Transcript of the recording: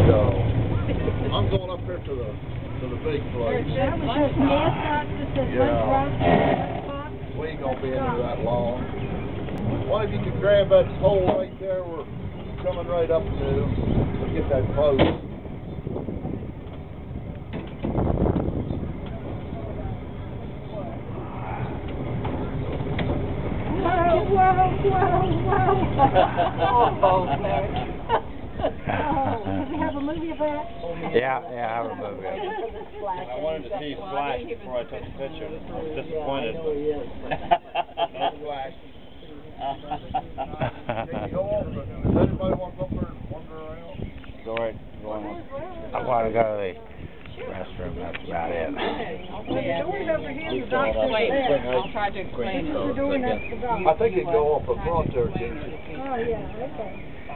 So, I'm going up here to the big place. That was just mascots that said We ain't gonna be in there that long. What if you could grab that pole right there we're coming right up to? We'll get that close. Did we have a movie of that? Yeah, I have a movie of it. I wanted to see Flash before I took the picture. I was disappointed. No flash. Go over, but does anybody want to go up there and wander around? Go right, go on. I want to go to the restroom, that's about it. The door's over here, the doctor's there. I'll try to explain. This is the door next to the doctor. I think it'd go up in front there, can't you? Oh, yeah, okay.